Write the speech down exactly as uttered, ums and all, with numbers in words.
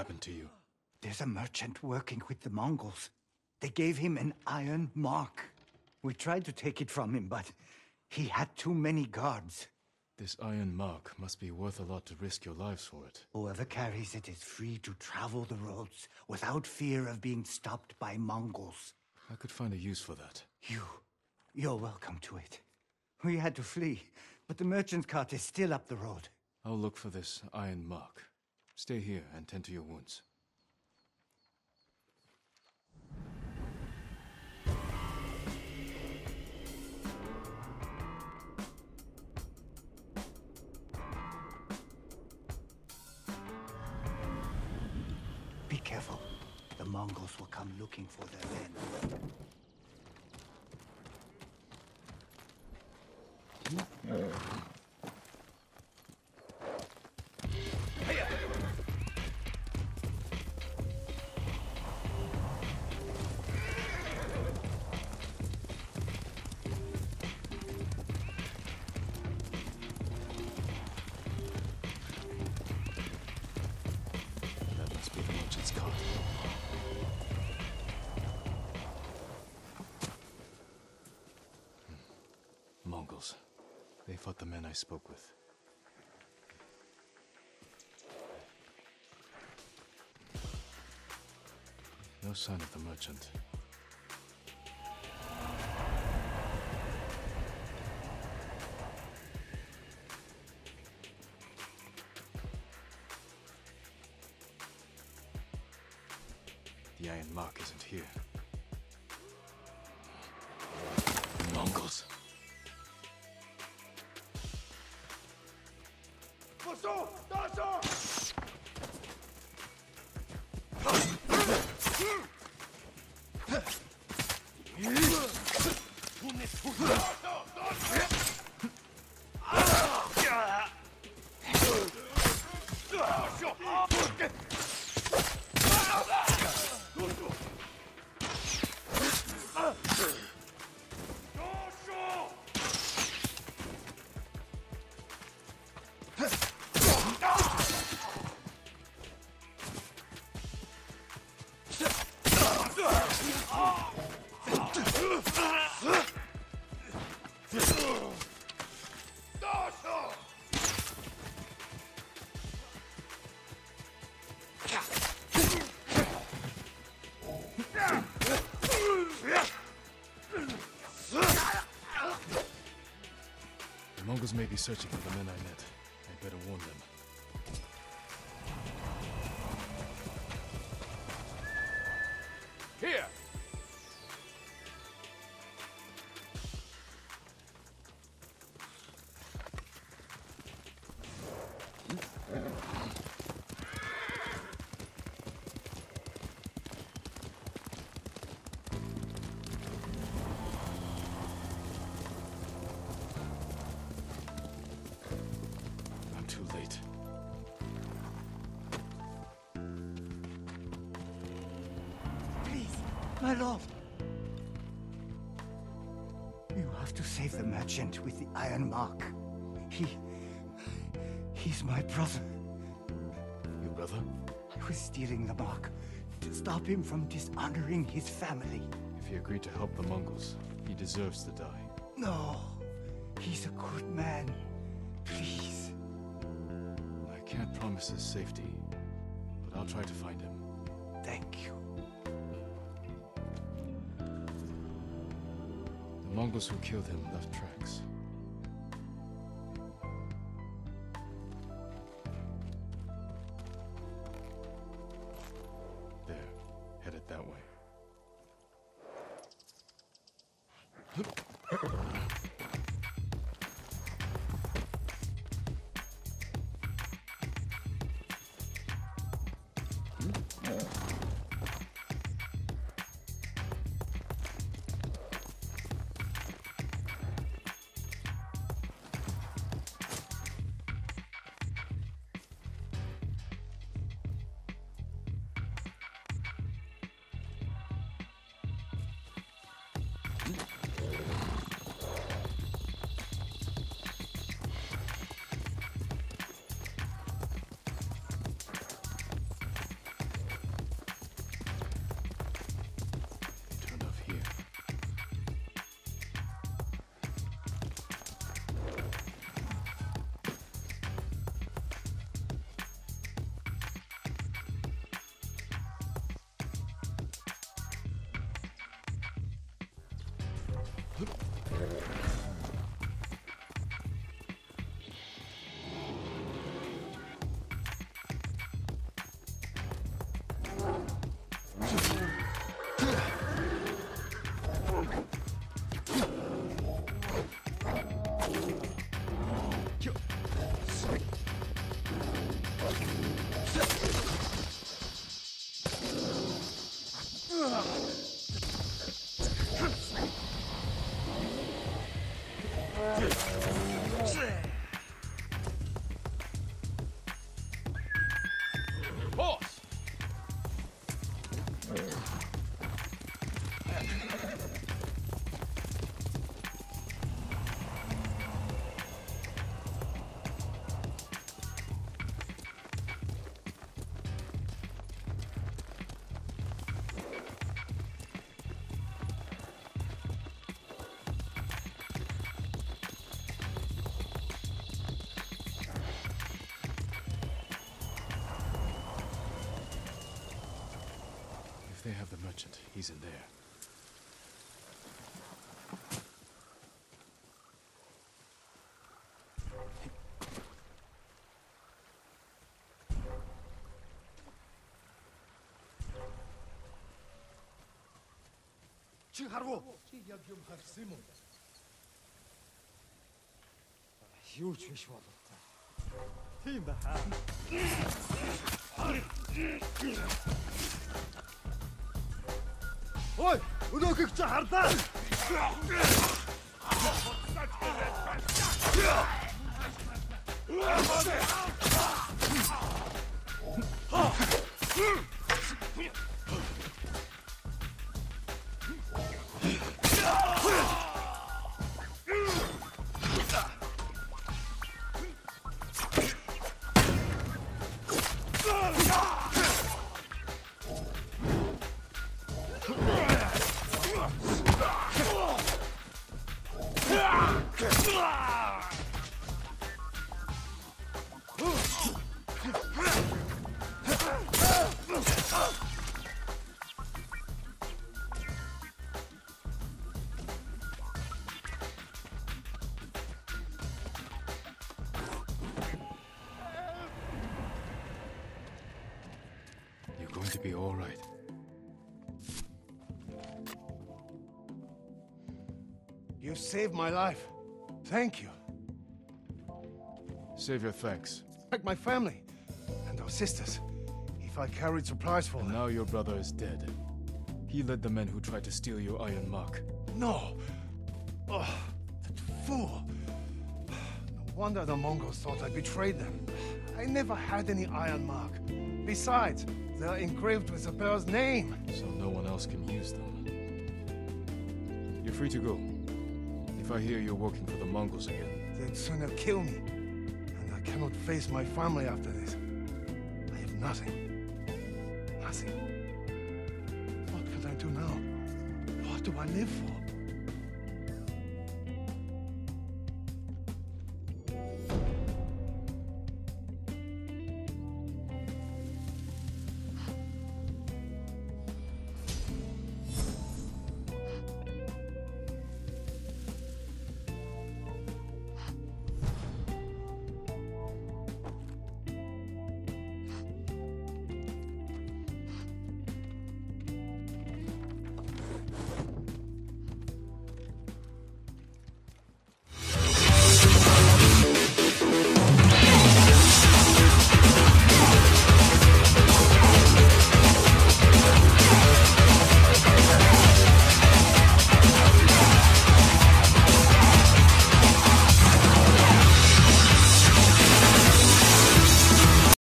happened to you? There's a merchant working with the Mongols. They gave him an iron mark. We tried to take it from him, but he had too many guards. This iron mark must be worth a lot to risk your lives for it. Whoever carries it is free to travel the roads without fear of being stopped by Mongols. I could find a use for that. You... you're welcome to it. We had to flee, but the merchant's cart is still up the road. I'll look for this iron mark. Stay here and tend to your wounds. Be careful. The Mongols will come looking for their men. That must be the merchant's cart. Hmm. Mongols. They fought the men I spoke with. No sign of the merchant. The iron mark isn't here. Mongols. The Mongols may be searching for the men I met. I better warn them. Here! I'm too late. Please, my lord. You have to save the merchant with the iron mark. He... he's my brother. Your brother? I was stealing the mark to stop him from dishonoring his family. If he agreed to help the Mongols, he deserves to die. No, he's a good man. Please. I can't promise his safety, but I'll try to find him. Thank you. The Mongols who killed him left tracks. There, headed that way. Boss! If they have the merchant, he's in there. Юу ч биш бололтой. Тийм баха. Ой, өнөөхийг чи харлаа. You're going to be all right. You saved my life. Thank you. Save your thanks. Like my family and our sisters. If I carried supplies for And them. now your brother is dead. He led the men who tried to steal your iron mark. No! Oh, that fool! No wonder the Mongols thought I betrayed them. I never had any iron mark. Besides, they're engraved with the bear's name. So no one else can use them. You're free to go. If I hear you're working for the Mongols again. They'd sooner kill me. And I cannot face my family after this. I have nothing. Nothing. What can I do now? What do I live for?